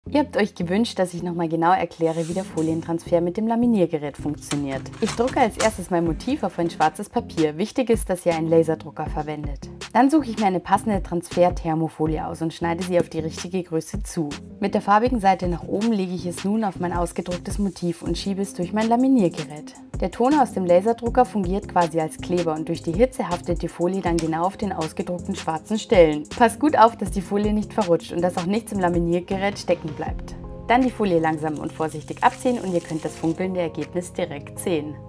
Ihr habt euch gewünscht, dass ich nochmal genau erkläre, wie der Folientransfer mit dem Laminiergerät funktioniert. Ich drucke als erstes mein Motiv auf ein schwarzes Papier. Wichtig ist, dass ihr einen Laserdrucker verwendet. Dann suche ich mir eine passende Transfer-Thermofolie aus und schneide sie auf die richtige Größe zu. Mit der farbigen Seite nach oben lege ich es nun auf mein ausgedrucktes Motiv und schiebe es durch mein Laminiergerät. Der Toner aus dem Laserdrucker fungiert quasi als Kleber und durch die Hitze haftet die Folie dann genau auf den ausgedruckten schwarzen Stellen. Passt gut auf, dass die Folie nicht verrutscht und dass auch nichts im Laminiergerät stecken bleibt. Dann die Folie langsam und vorsichtig abziehen und ihr könnt das funkelnde Ergebnis direkt sehen.